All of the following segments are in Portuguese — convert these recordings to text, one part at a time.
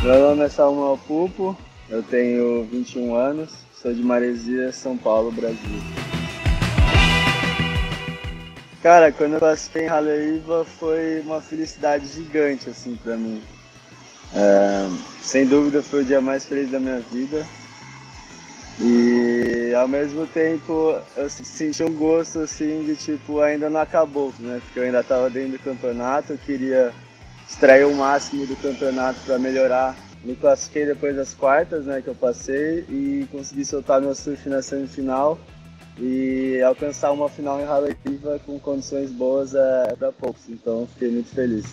Meu nome é Samuel Pupo, eu tenho 21 anos, sou de Maresia, São Paulo, Brasil. Cara, quando eu passei em Raleigh foi uma felicidade gigante assim pra mim. Sem dúvida foi o dia mais feliz da minha vida e ao mesmo tempo eu senti um gosto assim de tipo ainda não acabou, né? Porque eu ainda estava dentro do campeonato, eu queria extrair o máximo do campeonato para melhorar. Me classifiquei depois das quartas, né, que eu passei e consegui soltar meu surf na semifinal e alcançar uma final em Raleigh com condições boas é para poucos, então fiquei muito feliz.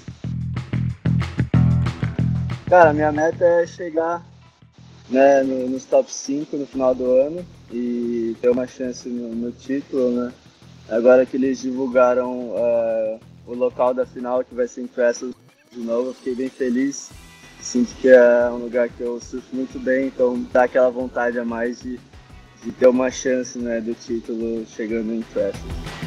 Cara, minha meta é chegar, né, nos top 5 no final do ano e ter uma chance no título, né? Agora que eles divulgaram o local da final, que vai ser em Crescent de novo, eu fiquei bem feliz. Sinto que é um lugar que eu surfo muito bem, então dá aquela vontade a mais de ter uma chance, né, do título chegando em Crescent.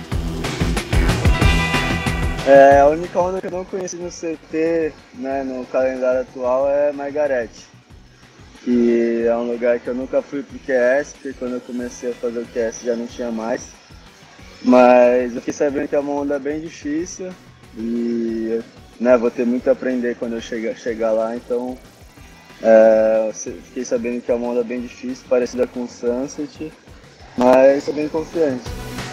A única onda que eu não conheci no CT, né, no calendário atual é Margarete, que é um lugar que eu nunca fui pro QS, porque quando eu comecei a fazer o QS já não tinha mais. Mas eu fiquei sabendo que é uma onda bem difícil e, né, vou ter muito a aprender quando eu chegar lá, então fiquei sabendo que é uma onda bem difícil, parecida com o Sunset, mas estou bem confiante.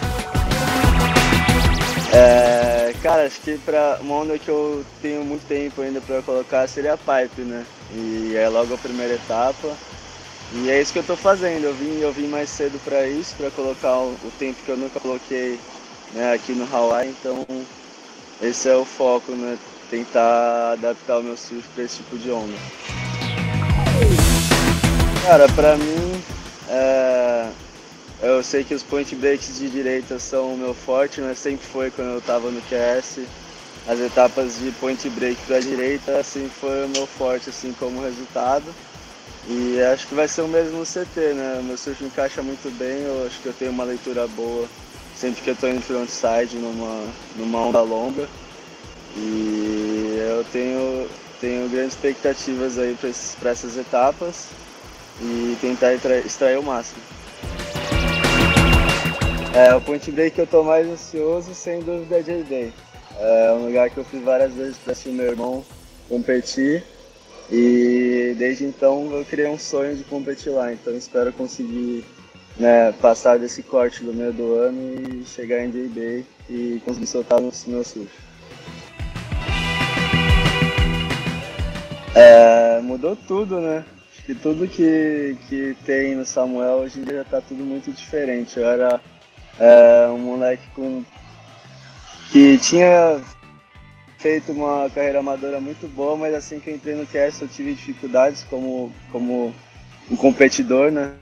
Cara, acho que para uma onda que eu tenho muito tempo ainda para colocar seria a Pipe, né? E é logo a primeira etapa. E é isso que eu estou fazendo. Eu vim mais cedo para isso, para colocar o tempo que eu nunca coloquei, né, aqui no Hawaii. Então esse é o foco, né? Tentar adaptar o meu surf para esse tipo de onda. Cara, para mim eu sei que os point breaks de direita são o meu forte, né? Sempre foi quando eu estava no QS. As etapas de point break para a direita sempre foi o meu forte, assim, como resultado. E acho que vai ser o mesmo no CT, né? O meu surf encaixa muito bem, eu acho que eu tenho uma leitura boa sempre que eu estou indo frontside numa onda longa. E eu tenho grandes expectativas aí para essas etapas e tentar extrair o máximo. O point break que eu tô mais ansioso, sem dúvida, é J-Bay. É um lugar que eu fui várias vezes para assistir meu irmão competir e desde então eu criei um sonho de competir lá, então espero conseguir, né, passar desse corte do meio do ano e chegar em J-Bay e conseguir soltar no meu surf. Mudou tudo, né? Acho que tudo que tem no Samuel hoje em dia já tá tudo muito diferente. Eu era um moleque que tinha feito uma carreira amadora muito boa, mas assim que eu entrei no QS eu tive dificuldades como um competidor, né?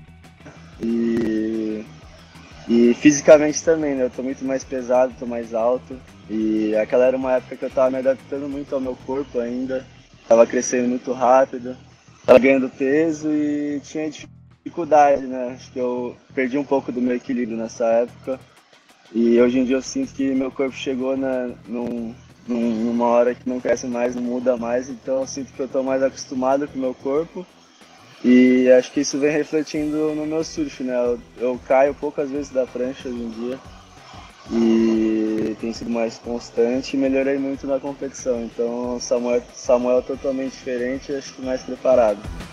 E fisicamente também, né? Eu tô muito mais pesado, tô mais alto. E aquela era uma época que eu tava me adaptando muito ao meu corpo ainda. Tava crescendo muito rápido, tava ganhando peso e tinha dificuldade, né? Acho que eu perdi um pouco do meu equilíbrio nessa época. E hoje em dia eu sinto que meu corpo chegou numa hora que não cresce mais, não muda mais, então eu sinto que eu estou mais acostumado com o meu corpo e acho que isso vem refletindo no meu surf, né? Eu caio poucas vezes da prancha hoje em dia e tem sido mais constante e melhorei muito na competição, então o Samuel é totalmente diferente e acho que mais preparado.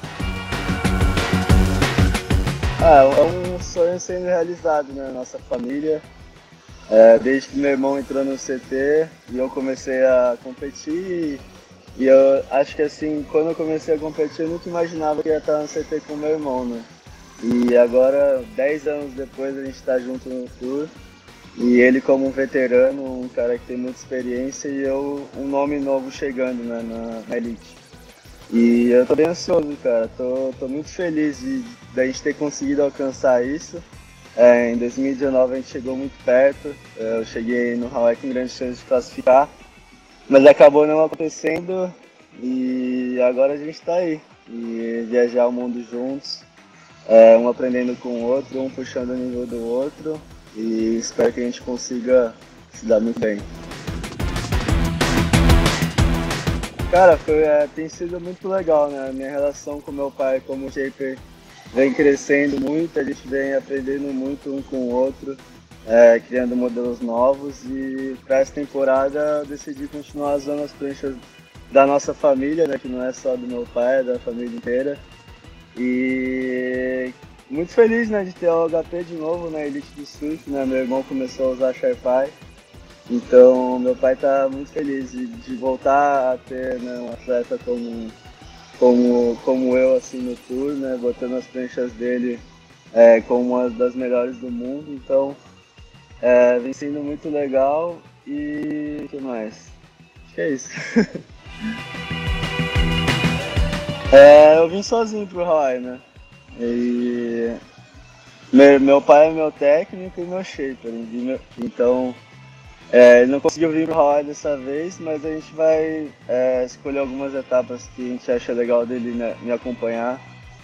É um sonho sendo realizado, né? Nossa família. Desde que meu irmão entrou no CT e eu comecei a competir e eu acho que assim, quando eu comecei a competir eu nunca imaginava que ia estar no CT com meu irmão, né? E agora, 10 anos depois, a gente está junto no tour e ele como um veterano, um cara que tem muita experiência e eu um nome novo chegando, né, na elite. E eu tô bem ansioso, cara, tô muito feliz da gente ter conseguido alcançar isso. Em 2019 a gente chegou muito perto, eu cheguei no Hawaii com grande chance de classificar, mas acabou não acontecendo e agora a gente está aí, e viajar o mundo juntos, um aprendendo com o outro, um puxando o nível do outro e espero que a gente consiga se dar muito bem. Cara, tem sido muito legal, né? A minha relação com meu pai como shaper vem crescendo muito, a gente vem aprendendo muito um com o outro, criando modelos novos e para essa temporada eu decidi continuar usando as pranchas da nossa família, né? Que não é só do meu pai, é da família inteira. E muito feliz, né, de ter o HP de novo na Elite do Surf, né? Meu irmão começou a usar Sharpie. Então, meu pai está muito feliz de voltar a ter, né, um atleta como eu, assim, no tour, né, botando as pranchas dele como uma das melhores do mundo. Então, vem sendo muito legal e o que mais? Acho que é isso. Eu vim sozinho pro Hawaii, né? E meu pai é meu técnico e meu shaper, então... ele não conseguiu vir pro Hawaii dessa vez, mas a gente vai escolher algumas etapas que a gente acha legal dele, né, me acompanhar.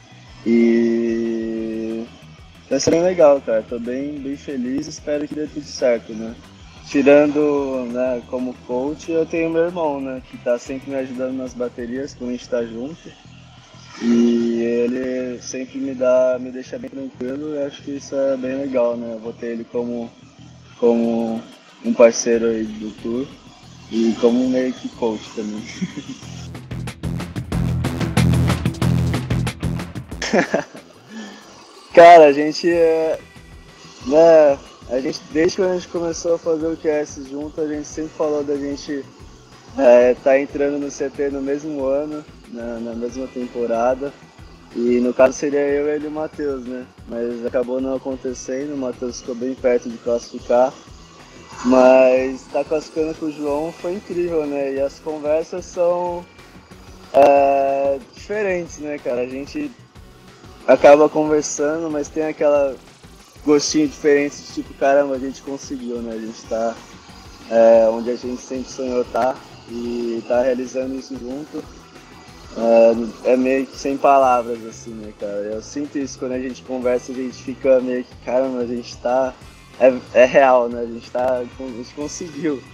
E vai ser bem legal, cara. Tô bem feliz, espero que dê tudo certo, né? Tirando, né, como coach, eu tenho meu irmão, né, que tá sempre me ajudando nas baterias quando a gente tá junto. E ele sempre me deixa bem tranquilo e acho que isso é bem legal, né? Eu vou ter ele como um parceiro aí do tour e como meio que coach também. Cara, né, desde que a gente começou a fazer o QS junto, a gente sempre falou da gente tá entrando no CT no mesmo ano, na mesma temporada. E no caso seria eu, ele e o Matheus, né? Mas acabou não acontecendo, o Matheus ficou bem perto de classificar. Mas estar classificando com o João foi incrível, né? E as conversas são diferentes, né, cara? A gente acaba conversando, mas tem aquela gostinho diferente de tipo, caramba, a gente conseguiu, né? A gente tá onde a gente sempre sonhou estar e tá realizando isso junto. É meio que sem palavras, assim, né, cara? Eu sinto isso quando a gente conversa, a gente fica meio que, caramba, a gente tá... É real, né? A gente conseguiu.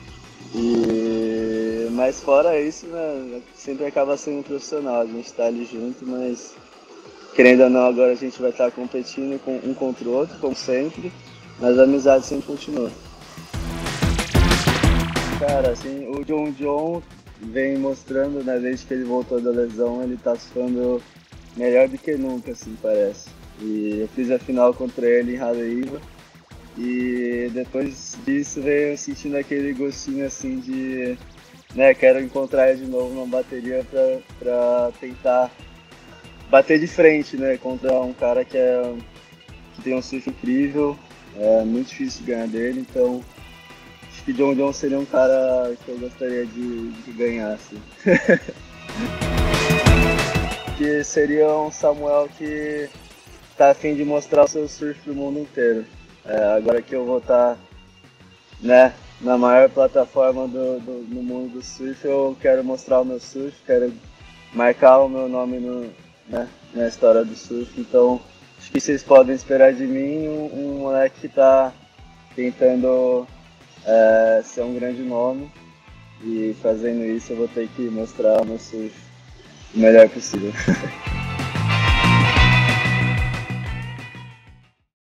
Mas fora isso, né, sempre acaba sendo profissional, a gente tá ali junto, mas querendo ou não, agora a gente vai estar competindo um contra o outro, como sempre, mas a amizade sempre continua. Cara, assim, o John vem mostrando, né, desde que ele voltou da lesão, ele tá ficando melhor do que nunca, assim, parece. E eu fiz a final contra ele em Haleiwa. E depois disso veio sentindo aquele gostinho assim de, né, quero encontrar ele de novo numa bateria pra tentar bater de frente, né, contra um cara que tem um surf incrível, é muito difícil ganhar dele, então acho que John seria um cara que eu gostaria de ganhar, assim. Que seria um Samuel que tá a fim de mostrar o seu surf pro mundo inteiro. Agora que eu vou estar, né, na maior plataforma no mundo do surf, eu quero mostrar o meu surf, quero marcar o meu nome na história do surf. Então, acho que vocês podem esperar de mim um moleque que está tentando ser um grande nome. E fazendo isso, eu vou ter que mostrar o meu surf o melhor possível.